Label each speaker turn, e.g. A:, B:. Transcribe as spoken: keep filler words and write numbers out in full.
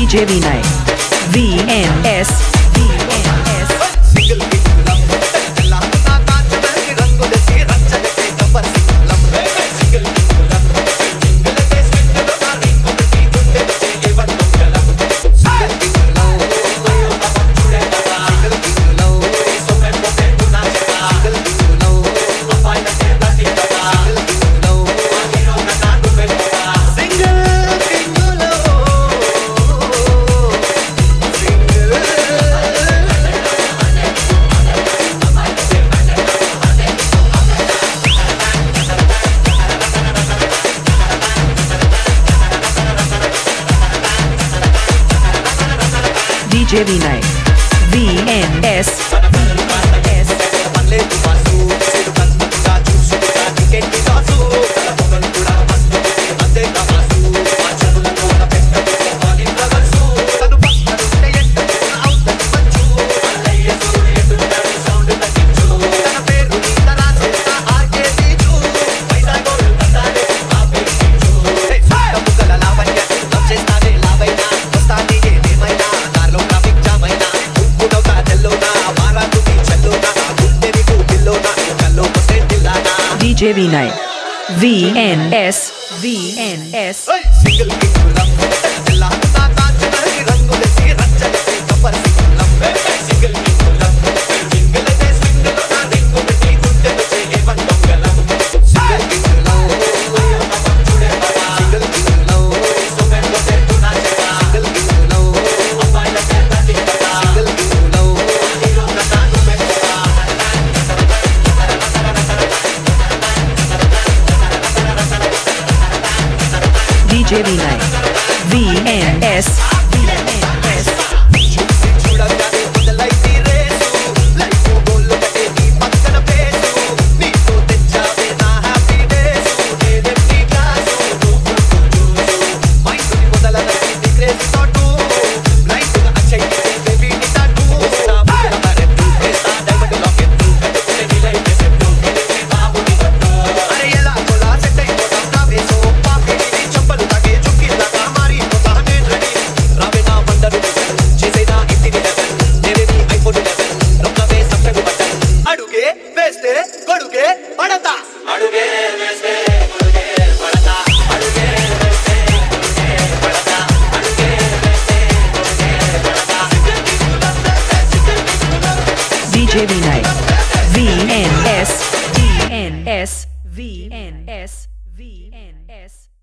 A: J Vinay V N S V N S D J Vinay V N S D J Vinay V N S V N S D J Vinay V N S D J Vinay V N S V N S V N S V N S